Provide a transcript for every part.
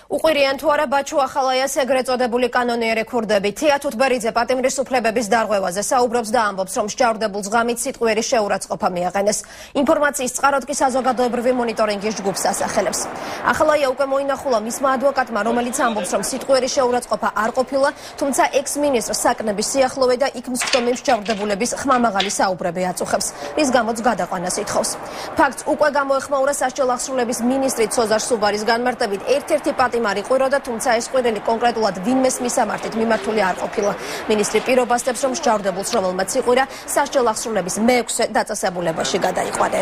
უყვირიან თუ არა ბაჩუ ახალაიას ეგრეთ წოდებული კანონიერი ქურდები. თია თუთბერიძე პატიმრის უფლებების დარღვევაზე საუბრობს და ამბობს, რომ მსჯავრდებულ ღამით სიტყვიერი შეურაცხყოფა მიაყენეს. ინფორმაციის წყაროდ კი საზოგადოებრივი მონიტორინგის ჯგუფს ასახელებს. ახალაია უკვე მოინახულა მისმა ადვოკატმა, რომელიც ამბობს, რომ სიტყვიერი შეურაცხყოფა არ ყოფილა, თუმცა ექს-მინისტრს საკნების სიახლოვე და იქ მსხდომი მსჯავრდებულების ხმამაღალი საუბრები აწუხებს, რის გამოც გადაყვანას ითხოვს. ფაქტს უკვე გამოეხმაურა სასჯელ აღსრულების მინისტრი ცოზარ სუბარის განმარტებით, ერთ-ერთი პატიმარი ყვიროდა, თუმცა ეს ყვირილი კონკრეტულად ვინმეს მისამართით მიმართული არ ყოფილა. მინისტრი პირობასდებს, რომ მსჯავრდებულს, რომელმაც იყვირა, სასჯელ აღსრულების მე-6 დაწესებულებაში გადაიყვანენ.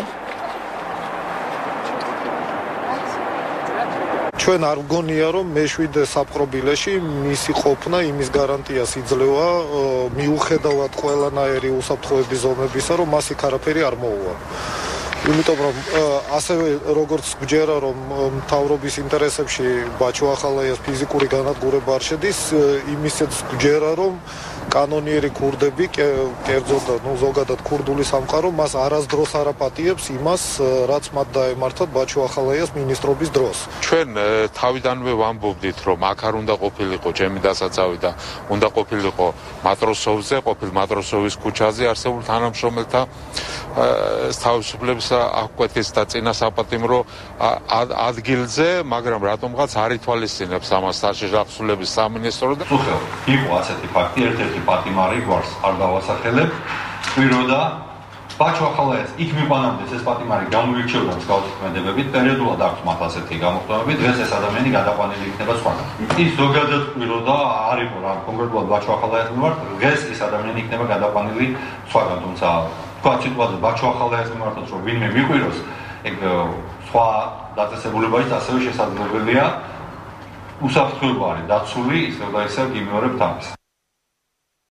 ჩვენ არ ვგონია, რომ მე-7 საპყრობილეში მისი ყოფნა იმის გარანტიას იძლევა, მიუხედავად ყველანაირი უსაფრთხოების ზომებისა, რომ მას იქ არაფერი არ მოუვა. იმიტომ რომ ასევე როგორც გვჯერა, რომ მთავრობის ინტერესებში ბაჩუ ახალაიას ფიზიკური განადგურება არ შედის, იმისეც გვჯერა, რომ კანონიერი ქურდები, კერძოდ და ზოგადად ქურდული სამყარო მას არასდროს არ აპატიებს იმას, რაც მათ დაემართათ ბაჩუ ახალაიას მინისტრობის დროს. ჩვენ თავიდანვე ვამბობდით, რომ აქ არ უნდა ყოფილიყო ჩემი დასაცავი და უნდა ყოფილიყო მატროსოვზე, ყოფილ მატროსოვის ქუჩაზე არსებულ თანამშრომელთა თავისუფლების აღკვეთის და წინა საპატიმრო ადგილზე, მაგრამ რატომღაც არ ითვალისწინებს ამას სასჯელ აღსრულების სამინისტრო და იყო ასეთი ფაქტი, ერთ-ერთი პატიმარი გვარს არ დავასახელებ, ყვიროდა ბაჩუ ახალაიას იქ მიყვანამდე ეს პატიმარი გამოირჩეოდა მსგავსი ქმედებებით, პერიოდულად აქვს მათ ასეთი გამოხდომები, დღეს ეს ადამიანი გადაყვანილი იქნება სხვაგან. ის ზოგადად ყვიროდა, არ იყო რა კონკრეტულად ბაჩუ ახალაიას მიმართ, დღეს ეს ადამიანი იქნება გადაყვანილი სხვაგან, თუმცა თქვა სიტუაცია ბაჩუ ახალაიას მიმართაც რომ ვინმე მიყვიროს, ეგ სხვა დაწესებულებაში ასევე შესაძლებელია უსაფრთხოება არის დაცული, ისევ და ისევ გიმეორებთ ამას.